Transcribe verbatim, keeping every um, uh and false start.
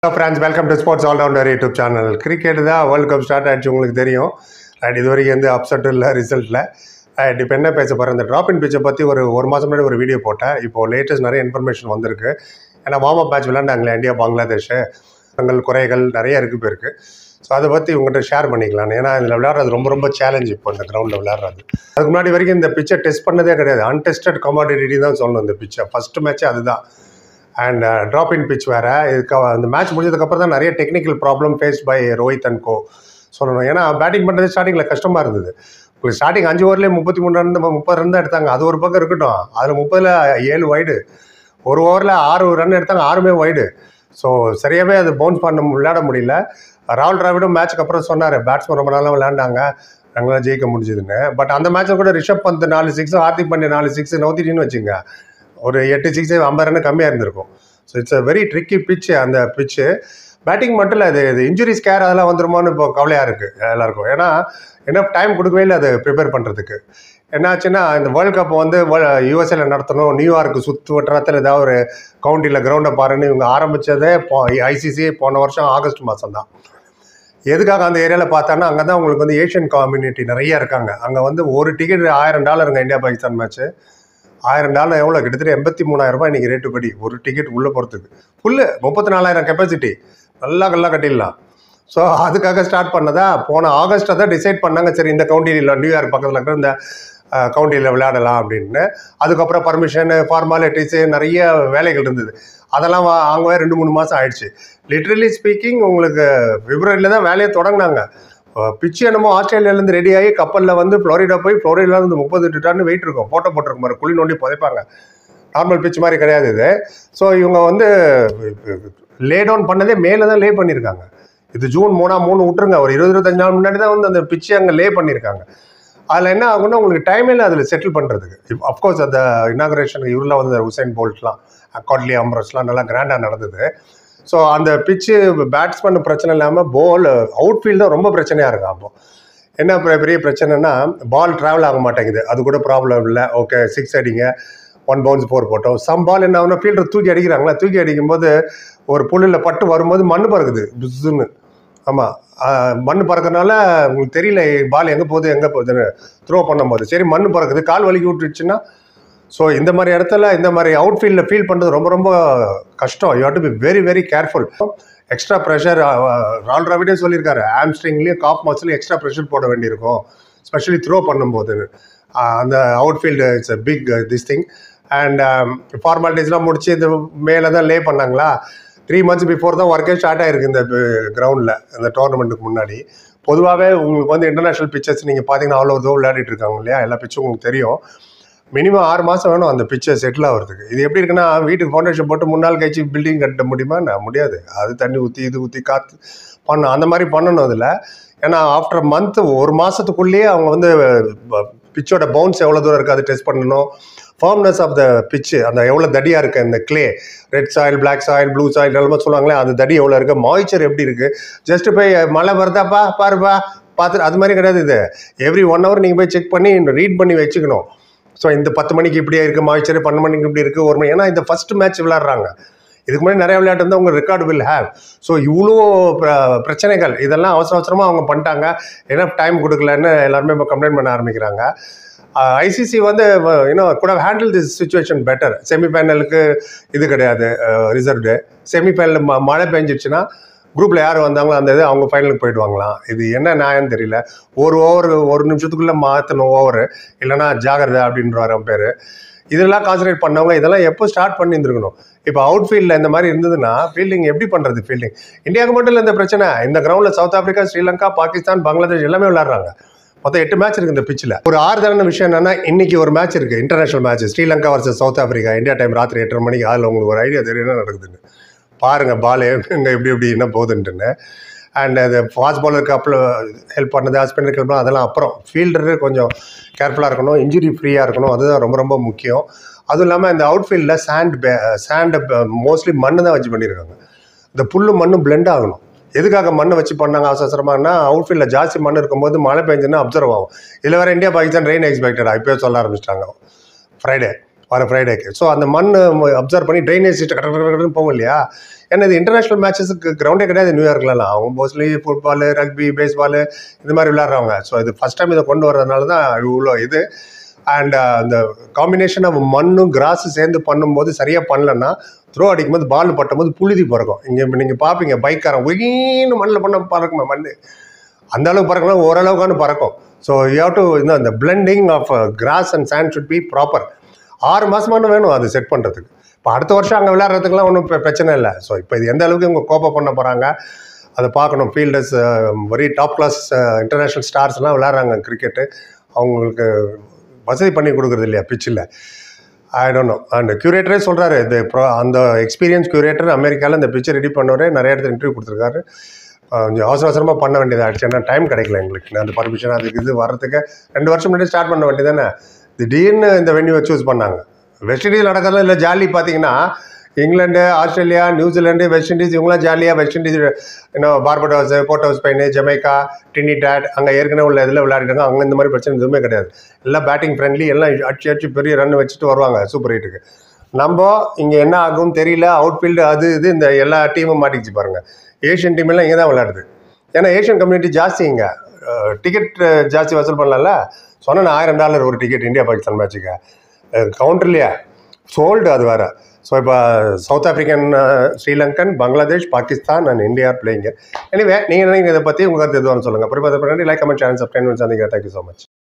Friends, welcome to Sports All Rounder YouTube channel. Cricket தான் world cup start ஆகிடுச்சு, உங்களுக்கு தெரியும். ரைட், இது வரைக்கும் எந்த அப்செட்டும் இல்லை ரிசல்ட்டில். ரைட், இப்போ என்ன பேச போகிறேன், இந்த ட்ராப் இன் பிச்சை பற்றி ஒரு ஒரு மாதம் முன்னாடி ஒரு வீடியோ போட்டேன். இப்போது லேட்டஸ்ட் நிறைய இன்ஃபர்மேஷன் வந்திருக்கு. ஏன்னா வார்ம் அப் மேட்ச் விளையாண்டாங்களே இந்தியா பங்களாதேஷ், தங்கள் குறைகள் நிறைய இருக்குது போயிருக்கு. ஸோ அதை பற்றி உங்கள்கிட்ட ஷேர் பண்ணிக்கலாம். ஏன்னா இதில் விளையாடுறது ரொம்ப ரொம்ப சேலஞ்ச். இப்போ இந்த கிரவுண்டில் விளையாடுறது அதுக்கு முன்னாடி வரைக்கும் இந்த பிச்சை டெஸ்ட் பண்ணதே கிடையாது. அன்டெஸ்டட் கமாடிட்டி தான் சொல்லணும் இந்த பிச்சை. ஃபஸ்ட்டு மேட்ச்சே அதுதான். அண்ட் ட்ராப் இன் பிச் வேறு. இதுக்கு அந்த மேட்ச் முடிஞ்சதுக்கப்புறம் தான் நிறைய technical problem face by Rohit and co சொல்லணும். ஏன்னா பேட்டிங் பண்ணுறது ஸ்டார்டிங்கில் கஷ்டமாக இருந்தது. இப்போ ஸ்டார்டிங் அஞ்சு ஓவர்லேயே முப்பத்தி மூணு ரன் முப்பது ரன் தான் எடுத்தாங்க. அது ஒரு பக்கம் இருக்கட்டும், அதில் முப்பதில் ஏழு வைடு, ஒரு ஓவரில் ஆறு ரன் எடுத்தாங்க, ஆறுமே வைடு. ஸோ சரியாகவே அது பவுன்ஸ் பண்ண விளையாட முடியல. ராகுல் டிராவிடும் மேட்ச்சுக்கு அப்புறம் சொன்னார், பேட்ஸ்மேன் ரொம்ப நாளாக விளையாண்டாங்க, நாங்களாம் ஜெயிக்க முடிஞ்சுதுன்னு. பட் அந்த மேட்ச்சில் கூட ரிஷப் பந்த் நாலு சிக்ஸ், ஹார்திக் பாண்டியா நாலு சிக்ஸ் நவுத்திட்டின்னு வச்சுங்க, ஒரு எட்டு சிக்ஸ் ஐம்பது ரன் கம்மியாக இருந்திருக்கும். So it's a very tricky pitch அந்த பிச்சு. பேட்டிங் மட்டும் இல்லை, அது இது இன்ஜுரி ஸ்கேர் அதெல்லாம் வந்துருமோன்னு இப்போ கவலையாக இருக்குது எல்லாருக்கும். ஏன்னா என்ன டைம் கொடுக்கவே இல்லை அது ப்ரிப்பேர் பண்ணுறதுக்கு. என்னாச்சுன்னா இந்த வேர்ல்டு கப் வந்து யூஎஸ்ஏல நடத்தணும், நியூயார்க்கு சுற்று வட்டாரத்தில் ஏதாவது ஒரு கவுண்டியில் கிரவுண்டை பாருன்னு இவங்க ஆரம்பித்ததே போ ஐசிசி போன வருஷம் ஆகஸ்ட் மாதம் தான். எதுக்காக அந்த ஏரியாவில் பார்த்தாங்கன்னா அங்கே தான் உங்களுக்கு வந்து ஏஷியன் கம்யூனிட்டி நிறைய இருக்காங்க. அங்கே வந்து ஒரு டிக்கெட் ஆயிரம் டாலருங்க. இந்தியா பாகிஸ்தான் மேட்ச்சு ஆயிரம் டாலர் எவ்வளோ, கிட்டத்தட்ட எண்பத்தி மூணாயிரம் ரூபாய் இன்றைக்கி ரேட்டு படி ஒரு டிக்கெட் உள்ளே போகிறதுக்கு. ஃபுல்லு முப்பத்தி நாலாயிரம் கெப்பாசிட்டி, நல்லா கல்லா கட்டிடலாம். ஸோ அதுக்காக ஸ்டார்ட் பண்ணதா போன ஆகஸ்ட்டை தான் டிசைட் பண்ணாங்க. சரி, இந்த கவுண்டியில் நியூயார்க் பக்கத்தில் இருக்கிற இந்த கவுண்டியில் விளையாடலாம் அப்படின்னு. அதுக்கப்புறம் பர்மிஷன், ஃபார்மாலிட்டிஸு, நிறைய வேலைகள் இருந்தது. அதெல்லாம் வாங்கவே ரெண்டு மூணு மாதம் ஆயிடுச்சு. லிட்ரலி ஸ்பீக்கிங் உங்களுக்கு பிப்ரவரியில் தான் வேலையை தொடங்கினாங்க. பிச்சு என்னமோ ஆஸ்திரேலியாவிலேருந்து ரெடி ஆகி கப்பலில் வந்து ஃப்ளோரிடா போய் ஃப்ளோரிடாவிலேருந்து முப்பது எட்டு டன் வெயிட் இருக்கும். போட்டோ போட்டிருக்க மாதிரி குழி நோண்டி புதைப்பாங்க. நார்மல் பிச்சு மாதிரி கிடையாது இது. ஸோ இவங்க வந்து லே டவுன் பண்ணதே மேலே தான் லே பண்ணியிருக்காங்க. இது ஜூன் மூணா மூணு விட்டுருங்க, ஒரு இருபது இருபத்தஞ்சு நாள் முன்னாடி தான் வந்து அந்த பிச்சு அங்கே லே பண்ணியிருக்காங்க. அதில் என்ன ஆகுன்னா உங்களுக்கு டைமே இல்லை அதில் செட்டில் பண்ணுறதுக்கு. அஃப்கோர்ஸ் அந்த இனாகரேஷன் இவரெலாம் வந்து உசைன் போல்ட்லாம், காட்லி அம்ரஸ்லாம் நல்லா கிராண்டாக நடந்தது. ஸோ அந்த பிச்சு பேட்ஸ்மேன் பிரச்சனை இல்லாமல் பால் அவுட் ஃபீல்டு தான் ரொம்ப பிரச்சனையாக இருக்கும். அப்போ என்ன பெரிய பிரச்சனைனா பால் ட்ராவல் ஆக மாட்டேங்குது. அது கூட ப்ராப்ளம் இல்லை. ஓகே, சிக்ஸ் அடிங்க, ஒன் பவுன்ஸ் ஃபோர் போட்டோம். சம் பால் என்ன ஆகுனா ஃபீல்டர் தூக்கி அடிக்கிறாங்களா, தூக்கி அடிக்கும்போது ஒரு புல்லில் பட்டு வரும்போது மண் பறக்குது புஸ்ஸுன்னு. ஆமாம், மண் பறக்கிறதுனால உங்களுக்கு தெரியல பால் எங்கே போகுது எங்கே போகுதுன்னு த்ரோ பண்ணும்போது. சரி, மண் பறக்குது, கால் வலிக்கி விட்டுருச்சுன்னா. ஸோ இந்த மாதிரி இடத்துல இந்த மாதிரி அவுட் ஃபீல்டில் ஃபீல் பண்ணுறது ரொம்ப ரொம்ப கஷ்டம். You have to be very very careful. Extra pressure ராகுல் டிராவிடே சொல்லியிருக்காரு, ஆம்ஸ்ட்ரிங்லேயும் காப் மசிலையும் எக்ஸ்ட்ரா ப்ரெஷர் போட வேண்டியிருக்கும், ஸ்பெஷலி த்ரோ பண்ணும்போது. அந்த out field it's a big this thing. And ஃபார்மாலிட்டிஸ்லாம் முடிச்சு இது மேலே தான் லே பண்ணாங்களா. த்ரீ மந்த்ஸ் பிஃபோர் தான் ஒர்க்கே ஸ்டார்ட் ஆகிருக்கு இந்த கிரவுண்டில், இந்த டோர்னமெண்ட்டுக்கு முன்னாடி. பொதுவாகவே உங்களுக்கு வந்து இன்டர்நேஷ்னல் பிச்சர்ஸ் நீங்கள் பார்த்தீங்கன்னா அவ்வளோ தூரம் விளையாடிட்டு இருக்காங்க இல்லையா, எல்லா பிச்சும் உங்களுக்கு தெரியும். மினிமம் ஆறு மாதம் வேணும் அந்த பிச்சை செட்டில் ஆகிறதுக்கு. இது எப்படி இருக்குன்னா, வீட்டுக்கு ஃபவுண்டேஷன் போட்டு மூணு நாள் கழிச்சு பில்டிங் கட்ட முடியுமா? நான் முடியாது. அது தண்ணி ஊற்றி இது ஊற்றி காற்று பண்ணணும், அந்த மாதிரி பண்ணணும் அதில். ஏன்னா ஆஃப்டர் மந்த்து ஒரு மாதத்துக்குள்ளேயே அவங்க வந்து பிச்சோட பவுன்ஸ் எவ்வளோ தூரம் இருக்குது அது டெஸ்ட் பண்ணணும். ஃபர்ம்னஸ் ஆஃப் த பிச்சு, அந்த எவ்வளோ தடியாக இருக்குது இந்த clay, red soil, black soil, blue soil எல்லாமே சொல்லுவாங்களே, அது தடி எவ்வளோ இருக்குது, மாய்ச்சர் எப்படி இருக்குது. ஜஸ்ட்டு போய் மழை வருதாப்பா பாருப்பா பார்த்துட்டு அது மாதிரி கிடையாது. இது எவ்ரி ஒன் ஹவர் நீங்கள் போய் செக் பண்ணி ரீட் பண்ணி வச்சுக்கணும். ஸோ இந்த பத்து மணிக்கு இப்படியே இருக்குது மாய்ச்சர், பன்னெண்டு மணிக்கு இப்படி இருக்குது, ஒரு மணி. ஏன்னா இந்த ஃபஸ்ட்டு மேட்ச் விளையாடுறாங்க. இதுக்கு முன்னாடி நிறைய விளையாட்டு இருந்தால் உங்கள் ரெக்கார்டு வில் ஹேவ். ஸோ இவ்வளோ பிரச்சனைகள் இதெல்லாம் அவசர அவசரமாக அவங்க பண்ணிட்டாங்க. ஏன்னா டைம் கொடுக்கலன்னு எல்லாருமே இப்போ கம்ப்ளைண்ட் பண்ண ஆரம்பிக்கிறாங்க. ஐசிசி வந்து இன்னும் கூட ஹேண்டில் திஸ் சுச்சுவேஷன் பெட்டர். செமிஃபைனலுக்கு இது கிடையாது ரிசர்வ்டு. செமிஃபைனல் ம மழை பெஞ்சிடுச்சுன்னா குரூப்பில் யார் வந்தாங்களோ அந்த இது அவங்க ஃபைனலுக்கு போயிடுவாங்களாம். இது என்ன நியாயம்னு தெரியல. ஒரு ஓவர் ஒரு நிமிஷத்துக்குள்ளே மாற்றணும் ஓவரு, இல்லைனா ஜாகிரதை அப்படின்றார் பேர். இதெல்லாம் கான்சன்ட்ரேட் பண்ணவங்க இதெல்லாம் எப்போ ஸ்டார்ட் பண்ணியிருந்துருக்கணும். இப்போ அவுட் ஃபீல்டில் இந்த மாதிரி இருந்ததுன்னா ஃபீல்டிங் எப்படி பண்ணுறது? ஃபீல்டிங் இந்தியாவுக்கு மட்டும் இல்லை இந்த பிரச்சனை. இந்த கிரவுண்டில் சவுத் ஆஃப்ரிக்கா, ஸ்ரீலங்கா, பாகிஸ்தான், பங்களாதேஷ் எல்லாமே விளையாடுறாங்க. மொத்தம் எட்டு மேட்ச் இருக்குது இந்த பிச்சில். ஒரு ஆறுதலான விஷயம் என்னன்னா, இன்னைக்கு ஒரு மேட்ச் இருக்குது, international match, Sri Lanka versus South Africa, India time ராத்திரி எட்டரை மணிக்கு. அதில் உங்களுக்கு ஒரு ஐடியா தெரியும் என்ன நடக்குதுன்னு பாருங்கள். பால் எங்கே எப்படி எப்படி என்ன போகுதுன்ட்டுன்னு. அண்ட் அது ஃபாஸ்ட் பாலருக்கு அப்பில் ஹெல்ப் பண்ணது, ஸ்பின்னருக்கு ஹெல்ப் பண்ணது, அதெல்லாம் அப்புறம். ஃபீல்டரு கொஞ்சம் கேர்ஃபுல்லாக இருக்கணும், இன்ஜுரி ஃப்ரீயாக இருக்கணும், அதுதான் ரொம்ப ரொம்ப முக்கியம். அதுவும் இல்லாமல் இந்த அவுட் ஃபீல்டில் சாண்ட் பே சாண்டை மோஸ்ட்லி மண்ணு தான் வச்சு பண்ணியிருக்காங்க. இந்த புல்லு மண்ணும் பிளெண்ட் ஆகணும். எதுக்காக மண்ணை வச்சு பண்ணாங்க அவசரமானா, அவுட் ஃபீல்டில் ஜாஸ்தி மண் இருக்கும்போது மழை பெஞ்சுன்னா அப்சர்வ் ஆகும். இதில் வேறு இந்தியா பாகிஸ்தான் ரெயின் எக்ஸ்பெக்டட் இப்போயே சொல்ல ஆரம்பிச்சிட்டாங்க ஃப்ரைடே வர ஃப்ரைடேக்கு. ஸோ அந்த மண் அப்சர்வ் பண்ணி ட்ரைனேஜ் சிஸ்டம் கரெக்டாக போகும் இல்லையா. ஏன்னா இது இன்டர்நேஷ்னல் மேட்சஸுக்கு கிரவுண்டே கிடையாது நியூயார்க்லலாம். அவங்க மோஸ்ட்லி ஃபுட்பாலு, ரக்பி, பேஸ்பாலு இந்த மாதிரி விளையாடுறவங்க. ஸோ இது ஃபஸ்ட் டைம் இதை கொண்டு வர்றதுனால தான் இவ்வளோ இது. அண்ட் அந்த காம்பினேஷன் ஆஃப் மண்ணும் கிராஸு சேர்ந்து பண்ணும்போது சரியாக பண்ணலன்னா த்ரோ அடிக்கும்போது பால் பட்டும்போது புழுதி பறக்கும். இங்கே நீங்கள் பார்ப்பீங்க பைக்காரன் ஒயின்னு மண்ணில் பண்ண பறக்குமா மண், அந்த அளவுக்கு பறக்கலாம், ஓரளவுக்கான பறக்கும். ஸோ யூ ஹவ் டு இன்னும் அந்த blending of grass and sand should be proper. ஆறு மாதமான வேணும் அது செட் பண்ணுறதுக்கு. இப்போ அடுத்த வருஷம் அங்கே விளையாடுறதுக்குலாம் ஒன்றும் பிரச்சனை இல்லை. ஸோ இப்போ இது எந்த அளவுக்கு இவங்க கோப்பை பண்ண போகிறாங்க அதை பார்க்கணும். Fielders very top class international ஸ்டார்ஸ்லாம் விளையாடுறாங்க கிரிக்கெட்டு. அவங்களுக்கு வசதி பண்ணி கொடுக்குறது இல்லையா பிச்சில், ஐ டோன்ட் நோ. அண்ட் க்யூரேட்டரே சொல்கிறாரு, இந்த ப்ரோ அந்த எக்ஸ்பீரியன்ஸ் க்யூரேட்டர் அமெரிக்காவில் இந்த பிச்சை ரெடி பண்ணவரே நிறைய இடத்துல இன்டர்வியூ கொடுத்துருக்காரு. கொஞ்சம் அவசர அவசரமாக பண்ண வேண்டியதாகிடுச்சு, ஏன்னா டைம் கிடைக்கல எங்களுக்கு அந்த பர்மிஷன் அதுக்கு இது வர்றதுக்கு. ரெண்டு வருஷம் முன்னாடி ஸ்டார்ட் பண்ண வேண்டியதானே, திடீர்னு இந்த வென்யூவை சூஸ் பண்ணாங்க. வெஸ்ட் இண்டீஸ் நடக்கிறதுல இல்லை ஜாலி பார்த்தீங்கன்னா England, Australia, New Zealand, West Indies இவங்களாம் ஜாலியாக வெஸ்ட் இண்டீஸ் இன்னும் Barbados, Porto Spain, Jamaica, Trinidad அங்கே ஏற்கனவே உள்ள இதில் விளையாடிட்டாங்க. அங்கே இந்த மாதிரி பிரச்சனை எதுவுமே கிடையாது. எல்லாம் பேட்டிங் ஃப்ரெண்ட்லி, எல்லாம் அடிச்சு அடிச்சு பெரிய ரன் வச்சுட்டு வருவாங்க சூப்பர் ஹிட்டுக்கு. நம்ம இங்கே என்ன ஆகும்னு தெரியல. அவுட்ஃபீல்டு அது இது இந்த எல்லா டீமும் மாட்டிக்கிச்சு பாருங்கள். ஏஷியன் டீம் எல்லாம் இங்கே தான் விளையாடுது. ஏன்னா ஏஷியன் கம்யூனிட்டி ஜாஸ்தி, இங்கே டிக்கெட் ஜாஸ்தி வசூல் பண்ணலாம்ல. சொன்னால் ஆயிரம் டாலர் ஒரு டிக்கெட் இந்தியா பாகிஸ்தான் மேட்சுக்கு கவுண்டர்லையா சோல்டு அது வேறு. ஸோ இப்போ South African, Sri Lankan, Bangladesh, Pakistan and India பிளேயிங்க. எனிவே நீங்கள் நினைக்கிற இதை பற்றி உங்கள் கருத்து எதுவும் சொல்லுங்கள். அப்புறம் பார்த்து லைக், கமெண்ட், சேனல் சப்ஸ்கிரைப் பண்ணி சந்திக்கிறேன். Thank you so much.